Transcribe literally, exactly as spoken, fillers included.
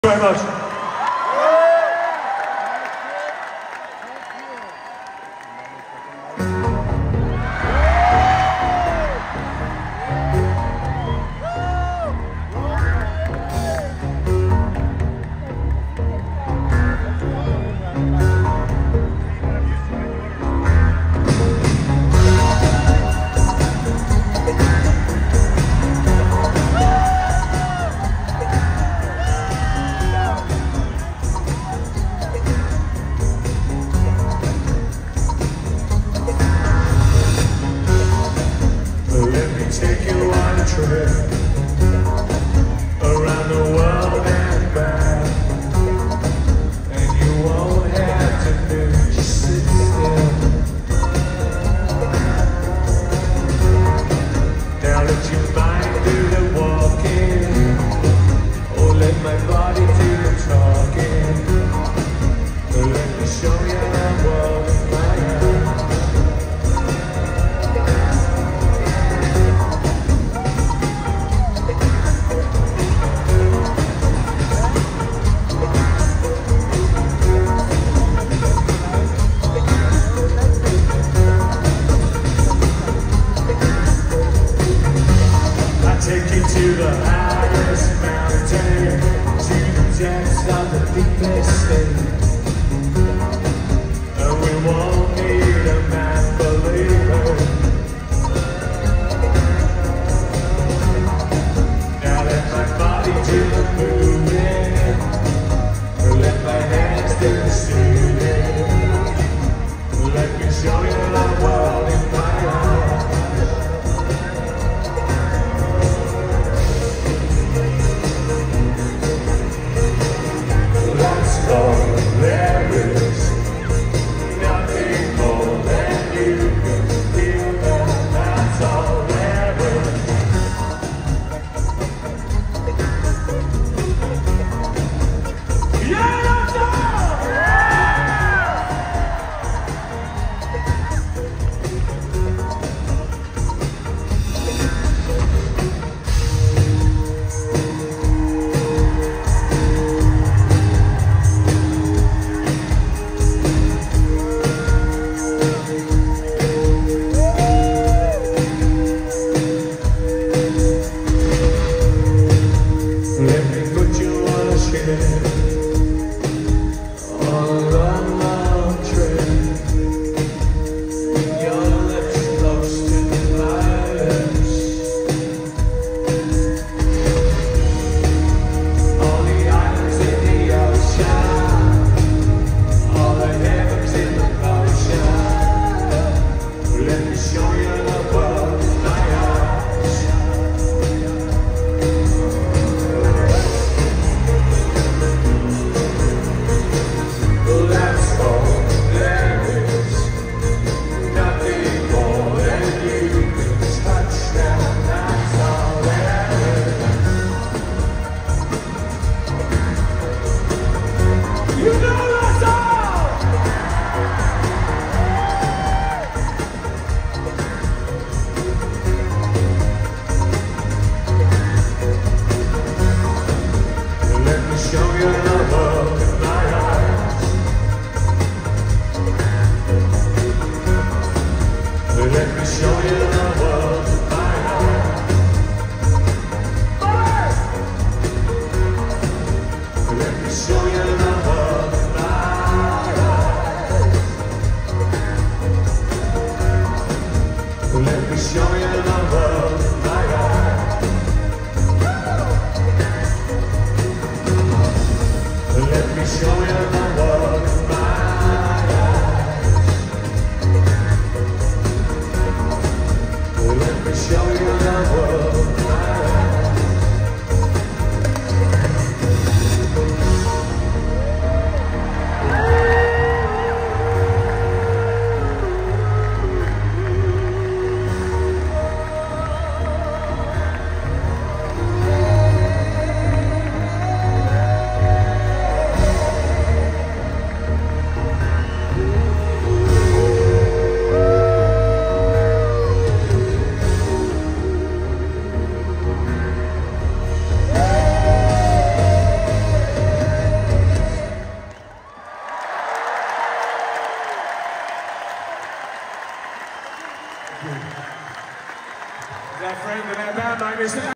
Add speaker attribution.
Speaker 1: Very much. Take you on a trip around the world and back, and you won't have to move, just sit still. Now let your mind do the walking, or let my body do the talking, or let me show you the world in my eyes. Take you to the highest mountain, to the depths of the deepest sea. And we won't need a map, believe it. Now let my body do the moving, or let my hands do the soothing. Let me show you the world in my eyes. There is nothing more than you can feel, and that's all there is. Yeah, that's all! Let me put you on a ship on a long, long trip. Your lips close to my lips. All the islands in the ocean, all the heavens in the ocean. Let me show you the world in my eyes. That's all there is. Nothing more than you can touch down. That's all there is. You know that's all. Let me show you the world in my eyes. Let me show you the world in my eyes. Let me show you the world in my eyes. Let me show you the world in my eyes. Let me show you the world in my eyes. Let me show you the world in my eyes. That friend of that band, like this.